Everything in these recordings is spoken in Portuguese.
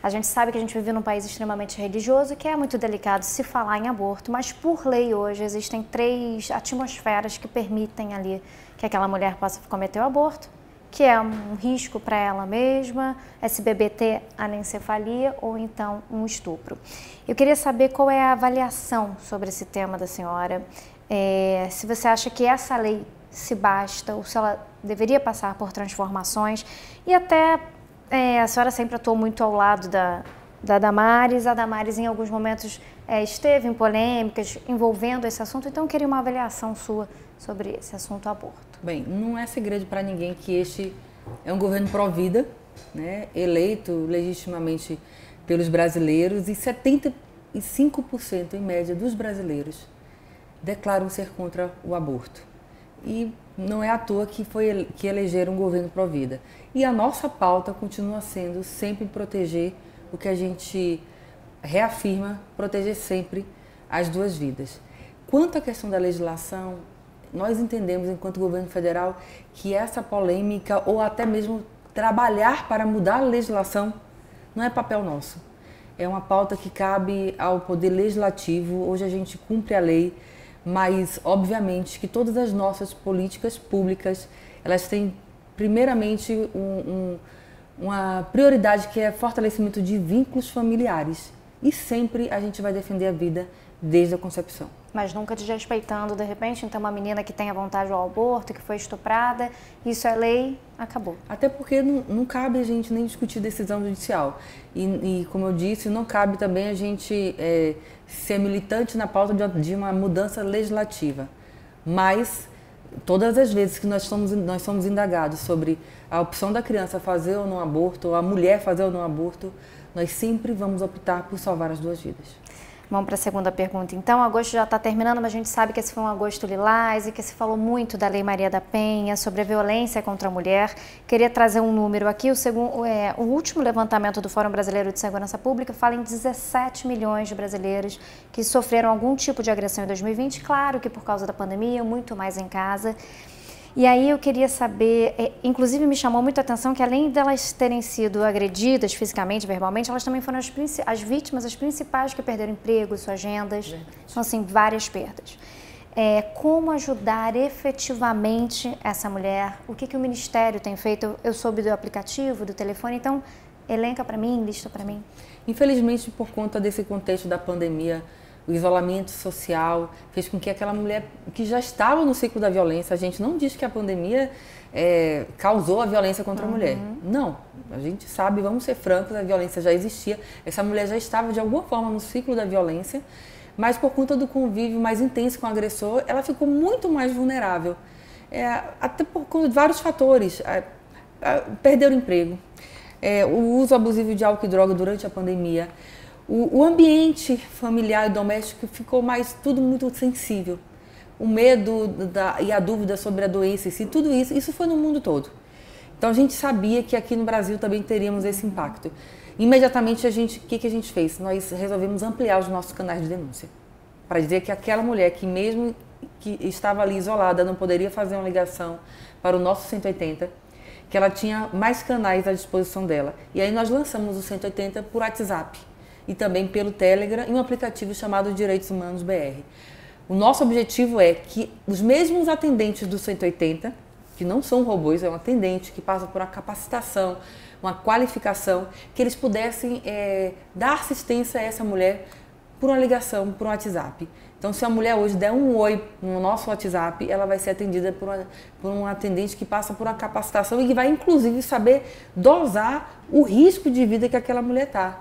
A gente sabe que a gente vive num país extremamente religioso, que é muito delicado se falar em aborto, mas por lei hoje existem 3 atmosferas que permitem ali que aquela mulher possa cometer o aborto, que é um risco para ela mesma, SBBT, anencefalia ou então um estupro. Eu queria saber qual é a avaliação sobre esse tema da senhora, se você acha que essa lei se basta ou se ela deveria passar por transformações e até a senhora sempre atuou muito ao lado da Damares. A Damares em alguns momentos esteve em polêmicas envolvendo esse assunto, então eu queria uma avaliação sua sobre esse assunto aborto. Bem, não é segredo para ninguém que este é um governo pró-vida, né, eleito legitimamente pelos brasileiros, e 75% em média dos brasileiros declaram ser contra o aborto. E não é à toa que elegeram um governo pró-vida. E a nossa pauta continua sendo sempre proteger o que a gente reafirma, proteger sempre as 2 vidas. Quanto à questão da legislação, nós entendemos, enquanto governo federal, que essa polêmica ou até mesmo trabalhar para mudar a legislação não é papel nosso. É uma pauta que cabe ao Poder Legislativo. Hoje a gente cumpre a lei, mas obviamente que todas as nossas políticas públicas, elas têm primeiramente uma prioridade, que é fortalecimento de vínculos familiares. E sempre a gente vai defender a vida desde a concepção. Mas nunca desrespeitando, de repente, então uma menina que tenha vontade ao aborto, que foi estuprada, isso é lei, acabou. Até porque não cabe a gente nem discutir decisão judicial. E como eu disse, não cabe também a gente ser militante na pauta de uma mudança legislativa. Mas todas as vezes que nós somos indagados sobre a opção da criança fazer ou não aborto, ou a mulher fazer ou não aborto, nós sempre vamos optar por salvar as 2 vidas. Vamos para a segunda pergunta. Então, agosto já está terminando, mas a gente sabe que esse foi um agosto lilás e que se falou muito da Lei Maria da Penha, sobre a violência contra a mulher. Queria trazer um número aqui. O último levantamento do Fórum Brasileiro de Segurança Pública fala em 17 milhões de brasileiros que sofreram algum tipo de agressão em 2020. Claro que por causa da pandemia, muito mais em casa. E aí eu queria saber, inclusive me chamou muito a atenção que além delas terem sido agredidas fisicamente, verbalmente, elas também foram as vítimas, as principais que perderam emprego, suas agendas, então assim, várias perdas. Como ajudar efetivamente essa mulher? O que o Ministério tem feito? Eu soube do aplicativo, do telefone, então elenca para mim, lista para mim. Infelizmente, por conta desse contexto da pandemia, o isolamento social fez com que aquela mulher que já estava no ciclo da violência, a gente não diz que a pandemia causou a violência contra a mulher. Não, a gente sabe, vamos ser francos, a violência já existia, essa mulher já estava de alguma forma no ciclo da violência, mas por conta do convívio mais intenso com o agressor, ela ficou muito mais vulnerável, até por conta de vários fatores. Perdeu o emprego, o uso abusivo de álcool e droga durante a pandemia, o ambiente familiar e doméstico ficou tudo muito sensível. O medo e a dúvida sobre a doença, tudo isso foi no mundo todo. Então a gente sabia que aqui no Brasil também teríamos esse impacto. Imediatamente, o que a gente fez? Nós resolvemos ampliar os nossos canais de denúncia. Para dizer que aquela mulher que mesmo que estava ali isolada, não poderia fazer uma ligação para o nosso 180, que ela tinha mais canais à disposição dela. E aí nós lançamos o 180 por WhatsApp e também pelo Telegram e um aplicativo chamado Direitos Humanos BR. O nosso objetivo é que os mesmos atendentes do 180, que não são robôs, é um atendente que passa por uma capacitação, uma qualificação, que eles pudessem dar assistência a essa mulher por uma ligação, por um WhatsApp. Então, se a mulher hoje der um oi no nosso WhatsApp, ela vai ser atendida por um atendente que passa por uma capacitação e que vai, inclusive, saber dosar o risco de vida que aquela mulher está.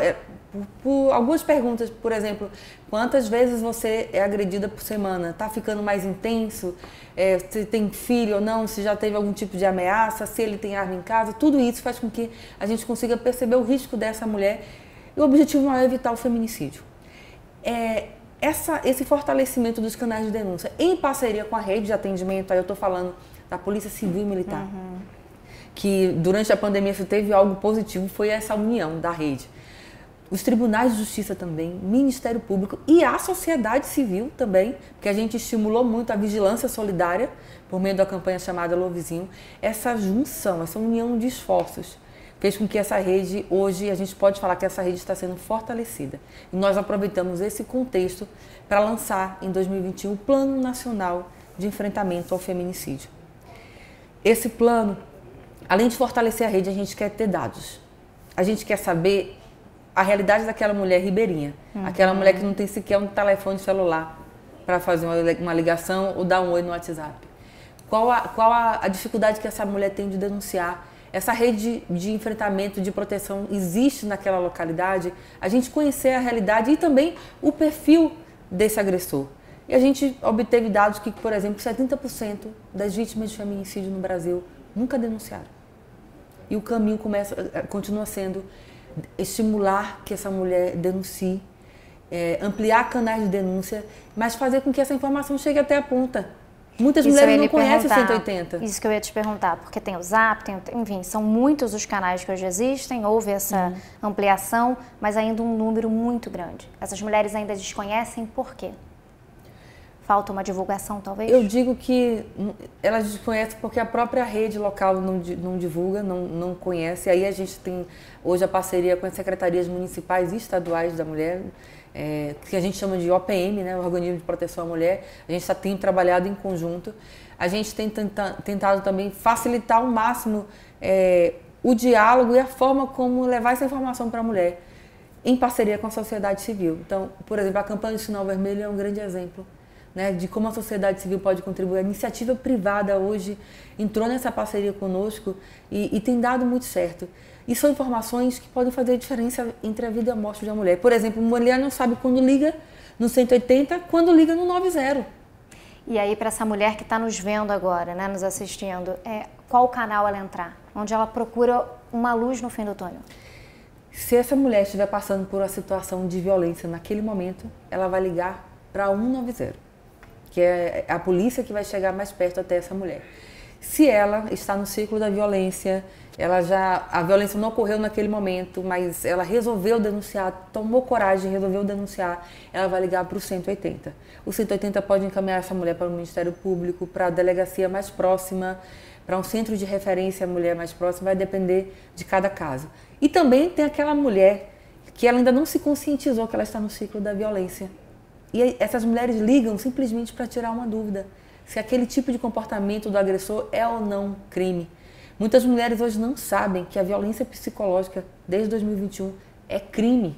Por algumas perguntas, por exemplo, quantas vezes você é agredida por semana? Está ficando mais intenso? Se tem filho ou não? Se já teve algum tipo de ameaça? Se ele tem arma em casa? Tudo isso faz com que a gente consiga perceber o risco dessa mulher. E o objetivo maior é evitar o feminicídio. Esse fortalecimento dos canais de denúncia, em parceria com a rede de atendimento, aí eu estou falando da Polícia Civil e Militar, que durante a pandemia, se teve algo positivo, foi essa união da rede. Os tribunais de justiça também, Ministério Público e a sociedade civil também, porque a gente estimulou muito a vigilância solidária por meio da campanha chamada Alô Vizinho. Essa junção, essa união de esforços fez com que essa rede, hoje, a gente pode falar que essa rede está sendo fortalecida. E nós aproveitamos esse contexto para lançar, em 2021, o Plano Nacional de Enfrentamento ao Feminicídio. Esse plano, além de fortalecer a rede, a gente quer ter dados. A gente quer saber a realidade daquela mulher ribeirinha, aquela mulher que não tem sequer um telefone celular para fazer uma ligação ou dar um oi no WhatsApp. Qual a dificuldade que essa mulher tem de denunciar? Essa rede de enfrentamento, de proteção existe naquela localidade? A gente conhecer a realidade e também o perfil desse agressor. E a gente obteve dados que, por exemplo, 70% das vítimas de feminicídio no Brasil nunca denunciaram. E o caminho continua sendo estimular que essa mulher denuncie, ampliar canais de denúncia, mas fazer com que essa informação chegue até a ponta. Muitas mulheres não conhecem o 180. Isso que eu ia te perguntar, porque tem o Zap, enfim, são muitos os canais que hoje existem, houve essa ampliação, mas ainda um número muito grande. Essas mulheres ainda desconhecem por quê? Falta uma divulgação, talvez? Eu digo que elas desconhecem porque a própria rede local não divulga, não conhece. Aí a gente tem hoje a parceria com as secretarias municipais e estaduais da mulher, que a gente chama de OPM, né, o Organismo de Proteção à Mulher. A gente tem trabalhado em conjunto. A gente tem tentado também facilitar ao máximo o diálogo e a forma como levar essa informação para a mulher, em parceria com a sociedade civil. Então, por exemplo, a campanha do Sinal Vermelho é um grande exemplo, né, de como a sociedade civil pode contribuir. A iniciativa privada hoje entrou nessa parceria conosco e tem dado muito certo. E são informações que podem fazer a diferença entre a vida e a morte de uma mulher. Por exemplo, uma mulher não sabe quando liga no 180, quando liga no 90. E aí, para essa mulher que está nos vendo agora, né, nos assistindo, qual canal ela entrar? Onde ela procura uma luz no fim do túnel? Se essa mulher estiver passando por uma situação de violência naquele momento, ela vai ligar para 190. Que é a polícia que vai chegar mais perto até essa mulher. Se ela está no ciclo da violência, a violência não ocorreu naquele momento, mas ela resolveu denunciar, tomou coragem, resolveu denunciar, ela vai ligar para o 180. O 180 pode encaminhar essa mulher para o Ministério Público, para a delegacia mais próxima, para um centro de referência à mulher mais próxima, vai depender de cada caso. E também tem aquela mulher que ela ainda não se conscientizou que ela está no ciclo da violência. E essas mulheres ligam simplesmente para tirar uma dúvida, se aquele tipo de comportamento do agressor é ou não crime. Muitas mulheres hoje não sabem que a violência psicológica, desde 2021, é crime.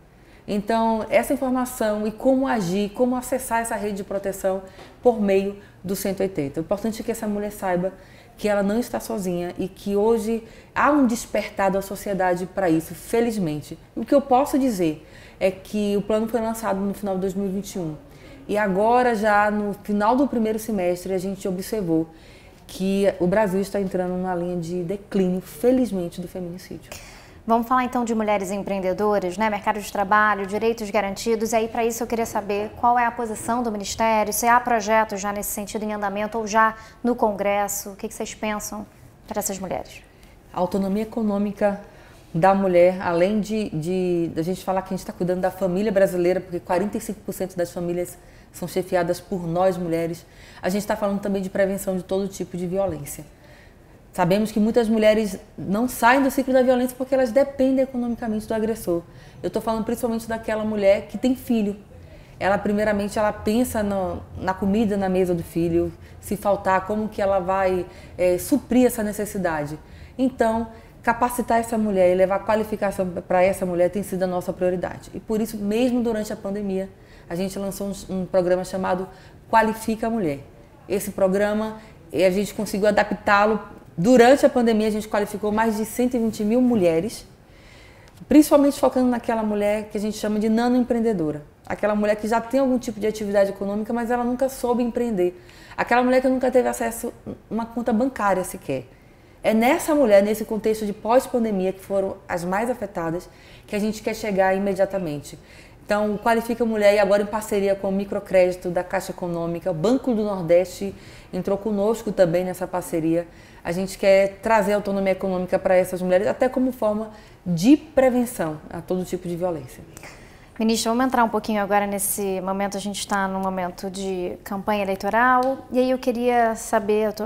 Então, essa informação e como agir, como acessar essa rede de proteção por meio do 180. O importante é que essa mulher saiba que ela não está sozinha e que hoje há um despertar da sociedade para isso, felizmente. O que eu posso dizer é que o plano foi lançado no final de 2021 e agora, já no final do primeiro semestre, a gente observou que o Brasil está entrando numa linha de declínio, felizmente, do feminicídio. Vamos falar então de mulheres empreendedoras, né? Mercado de trabalho, direitos garantidos. E aí, para isso, eu queria saber qual é a posição do Ministério, se há projetos já nesse sentido em andamento ou já no Congresso. O que vocês pensam para essas mulheres? A autonomia econômica da mulher, além de a gente falar que a gente está cuidando da família brasileira, porque 45% das famílias são chefiadas por nós, mulheres, a gente está falando também de prevenção de todo tipo de violência. Sabemos que muitas mulheres não saem do ciclo da violência porque elas dependem economicamente do agressor. Eu estou falando principalmente daquela mulher que tem filho. Ela, primeiramente, ela pensa na comida na mesa do filho, se faltar, como que ela vai suprir essa necessidade. Então, capacitar essa mulher e levar qualificação para essa mulher tem sido a nossa prioridade. E por isso, mesmo durante a pandemia, a gente lançou um programa chamado Qualifica a Mulher. Esse programa, a gente conseguiu adaptá-lo. Durante a pandemia, a gente qualificou mais de 120 mil mulheres, principalmente focando naquela mulher que a gente chama de nanoempreendedora. Aquela mulher que já tem algum tipo de atividade econômica, mas ela nunca soube empreender. Aquela mulher que nunca teve acesso a uma conta bancária sequer. É nessa mulher, nesse contexto de pós-pandemia, que foram as mais afetadas, que a gente quer chegar imediatamente. Então, o Qualifica Mulher, e agora em parceria com o Microcrédito da Caixa Econômica, o Banco do Nordeste entrou conosco também nessa parceria. A gente quer trazer autonomia econômica para essas mulheres, até como forma de prevenção a todo tipo de violência. Ministra, vamos entrar um pouquinho agora nesse momento. A gente está num momento de campanha eleitoral, e aí eu queria saber,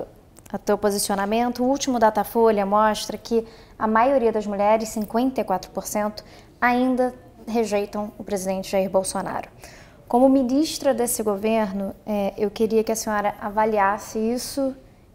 a teu posicionamento. O último Datafolha mostra que a maioria das mulheres, 54%, ainda rejeitam o presidente Jair Bolsonaro. Como ministra desse governo, eu queria que a senhora avaliasse isso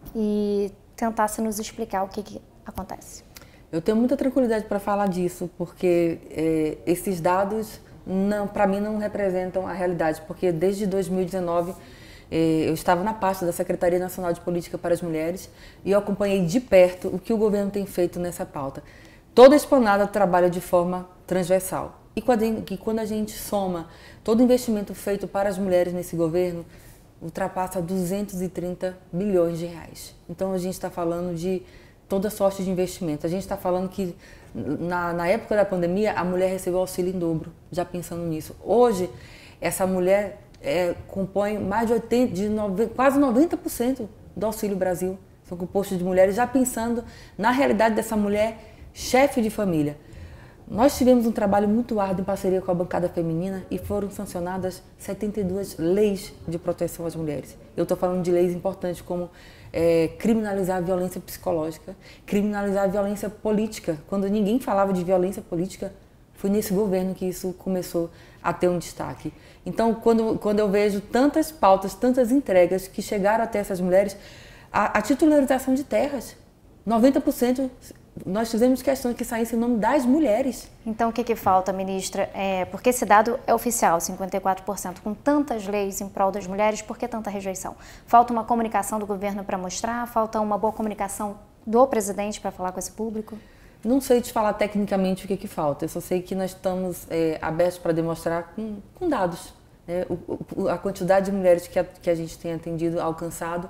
e tentasse nos explicar o que acontece. Eu tenho muita tranquilidade para falar disso, porque esses dados, para mim, não representam a realidade, porque desde 2019 eu estava na pasta da Secretaria Nacional de Política para as Mulheres e eu acompanhei de perto o que o governo tem feito nessa pauta. Toda a esplanada trabalha de forma transversal. E quando a gente soma todo o investimento feito para as mulheres nesse governo, ultrapassa 230 bilhões de reais. Então a gente está falando de toda sorte de investimento. A gente está falando que na época da pandemia a mulher recebeu auxílio em dobro, já pensando nisso. Hoje, essa mulher compõe mais de quase 90% do Auxílio Brasil. São compostos de mulheres, já pensando na realidade dessa mulher chefe de família. Nós tivemos um trabalho muito árduo em parceria com a bancada feminina e foram sancionadas 72 leis de proteção às mulheres. Eu estou falando de leis importantes como criminalizar a violência psicológica, criminalizar a violência política. Quando ninguém falava de violência política, foi nesse governo que isso começou a ter um destaque. Então, quando eu vejo tantas pautas, tantas entregas que chegaram até essas mulheres, a titularização de terras, 90%, nós fizemos questão de que saísse em nome das mulheres. Então, o que falta, ministra? Porque esse dado é oficial, 54%. Com tantas leis em prol das mulheres, por que tanta rejeição? Falta uma comunicação do governo para mostrar? Falta uma boa comunicação do presidente para falar com esse público? Não sei te falar tecnicamente o que falta. Eu só sei que nós estamos abertos para demonstrar com dados, né? A quantidade de mulheres que a gente tem atendido, alcançado.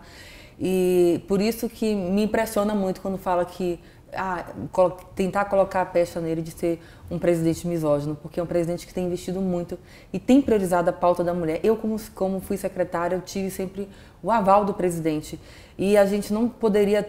E por isso que me impressiona muito quando fala que tentar colocar a pecha nele de ser um presidente misógino, porque é um presidente que tem investido muito e tem priorizado a pauta da mulher. Eu, como fui secretária, eu tive sempre o aval do presidente. E a gente não poderia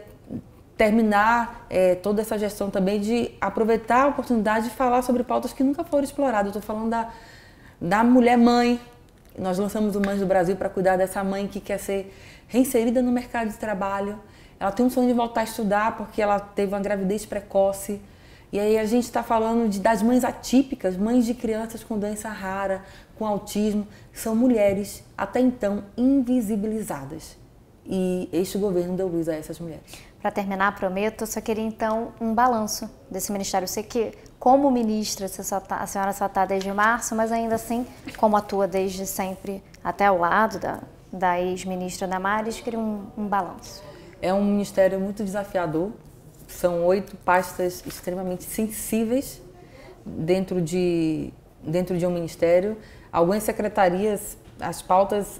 terminar toda essa gestão também de aproveitar a oportunidade de falar sobre pautas que nunca foram exploradas. Eu estou falando da mulher mãe. Nós lançamos o Mães do Brasil para cuidar dessa mãe que quer ser reinserida no mercado de trabalho. Ela tem um sonho de voltar a estudar porque ela teve uma gravidez precoce. E aí a gente está falando das mães atípicas, mães de crianças com doença rara, com autismo, que são mulheres, até então, invisibilizadas. E este governo deu luz a essas mulheres. Para terminar, prometo, eu só queria então um balanço desse ministério. Eu sei que, como ministra, a senhora só está desde março, mas ainda assim, como atua desde sempre até ao lado da ex-ministra Damares, queria um balanço. É um ministério muito desafiador, são 8 pastas extremamente sensíveis dentro de um ministério. Algumas secretarias, as pautas,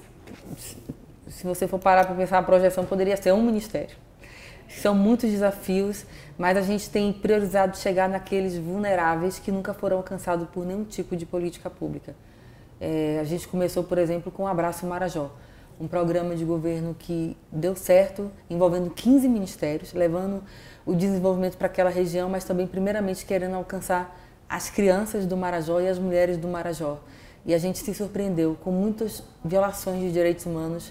se você for parar para pensar, a projeção poderia ser um ministério. São muitos desafios, mas a gente tem priorizado chegar naqueles vulneráveis que nunca foram alcançados por nenhum tipo de política pública. A gente começou, por exemplo, com o Abraço Marajó, um programa de governo que deu certo, envolvendo 15 ministérios, levando o desenvolvimento para aquela região, mas também, primeiramente, querendo alcançar as crianças do Marajó e as mulheres do Marajó. E a gente se surpreendeu com muitas violações de direitos humanos,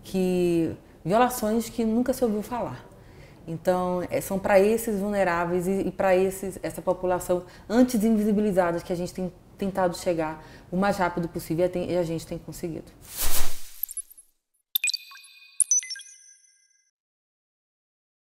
violações que nunca se ouviu falar. Então, são para esses vulneráveis e para essa população antes invisibilizada que a gente tem tentado chegar o mais rápido possível e a gente tem conseguido.